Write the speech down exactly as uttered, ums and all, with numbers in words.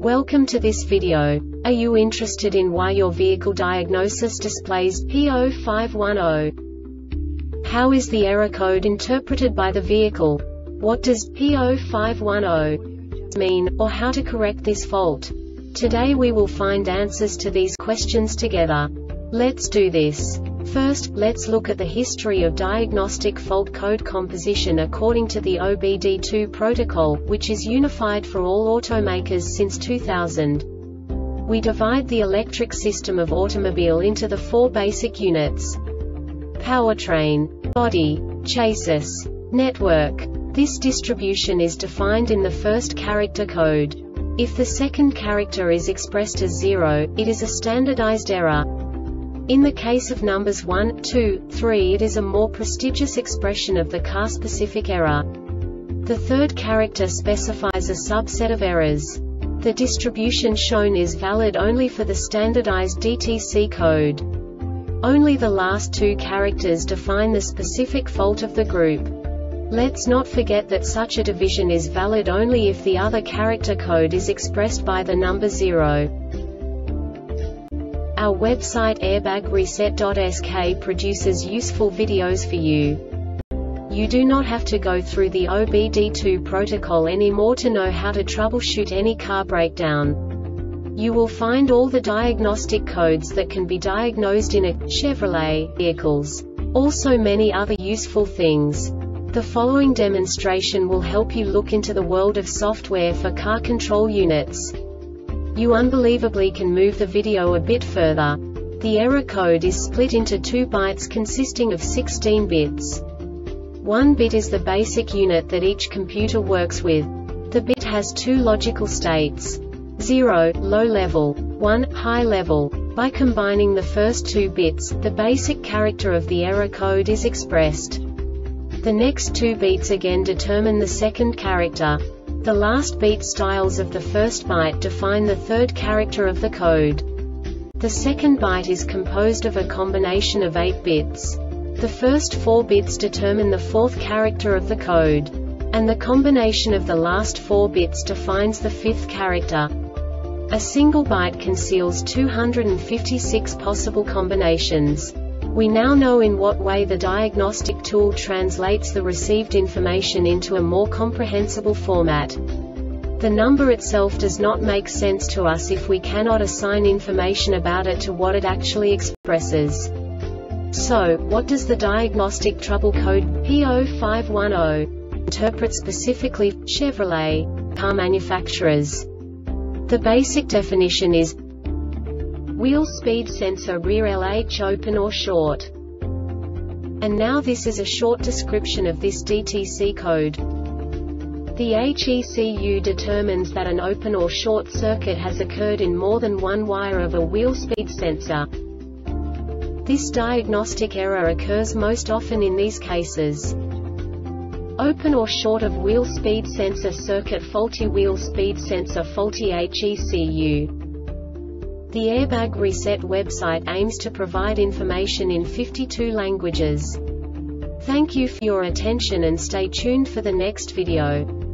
Welcome to this video. Are you interested in why your vehicle diagnosis displays P zero five one zero? How is the error code interpreted by the vehicle? What does P zero five one zero mean, or how to correct this fault? Today we will find answers to these questions together. Let's do this. First, let's look at the history of diagnostic fault code composition according to the O B D two protocol, which is unified for all automakers since two thousand. We divide the electric system of automobile into the four basic units: powertrain, body, chassis, network. This distribution is defined in the first character code. If the second character is expressed as zero, it is a standardized error. In the case of numbers one, two, three, it is a more prestigious expression of the car-specific error. The third character specifies a subset of errors. The distribution shown is valid only for the standardized D T C code. Only the last two characters define the specific fault of the group. Let's not forget that such a division is valid only if the other character code is expressed by the number zero. Our website airbag reset dot S K produces useful videos for you. You do not have to go through the O B D two protocol anymore to know how to troubleshoot any car breakdown. You will find all the diagnostic codes that can be diagnosed in a Chevrolet vehicles. Also many other useful things. The following demonstration will help you look into the world of software for car control units. You unbelievably can move the video a bit further. The error code is split into two bytes consisting of sixteen bits. One bit is the basic unit that each computer works with. The bit has two logical states: zero, low level, one, high level. By combining the first two bits, the basic character of the error code is expressed. The next two beats again determine the second character. The last beat styles of the first byte define the third character of the code. The second byte is composed of a combination of eight bits. The first four bits determine the fourth character of the code. And the combination of the last four bits defines the fifth character. A single byte conceals two hundred fifty-six possible combinations. We now know in what way the diagnostic tool translates the received information into a more comprehensible format. The number itself does not make sense to us if we cannot assign information about it to what it actually expresses. So, what does the diagnostic trouble code P zero five one zero interpret specifically for Chevrolet car manufacturers? The basic definition is wheel speed sensor rear L H open or short. And now this is a short description of this D T C code. The H E C U determines that an open or short circuit has occurred in more than one wire of a wheel speed sensor. This diagnostic error occurs most often in these cases: open or short of wheel speed sensor circuit, faulty wheel speed sensor, faulty H E C U. The Airbag Reset website aims to provide information in fifty-two languages. Thank you for your attention and stay tuned for the next video.